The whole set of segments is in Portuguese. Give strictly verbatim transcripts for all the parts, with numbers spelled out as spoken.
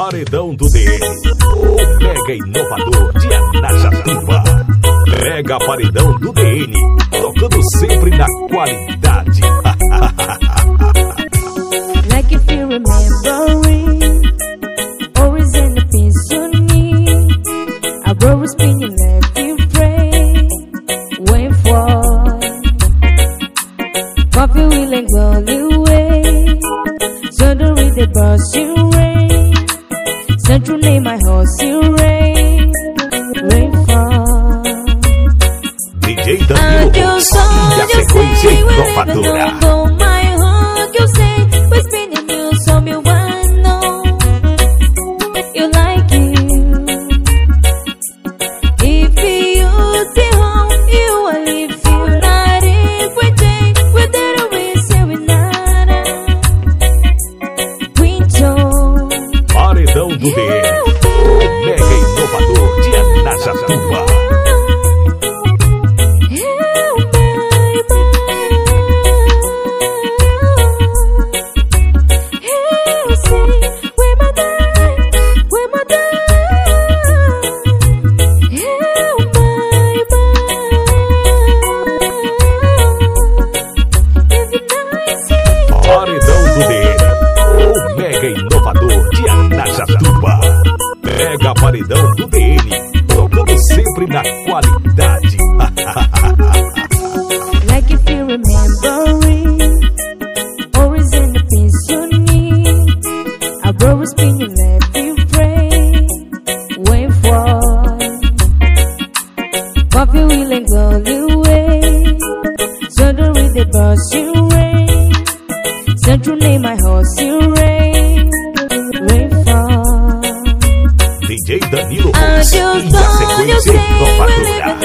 Paredão do D N, o mega inovador de Anajatuba. Mega Paredão do D N, tocando sempre na qualidade. Like if you remember it, always in the peace you need. I will spin you left you pray, wait for coffee will and go away. So the way the bus you rain, send your name my horse you rain, rain for D J Danilo e a sequência inovadora. Paredão do D N, o mega inovador de Anajatuba. Mega Paredão do D N, tocando sempre na qualidade. Like if you remember it, always in the peace you need. I will spin you left you pray, wait for coffee will and go away. So the way the bus you rain, send your name my horse you rain, rain for D J Danilo e a sequência inovadora.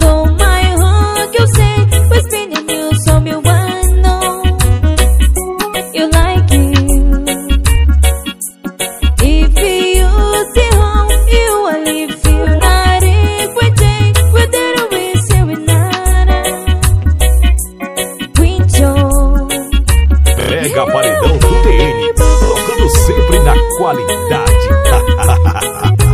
Mega Paredão do D N, tocando sempre na qualidade.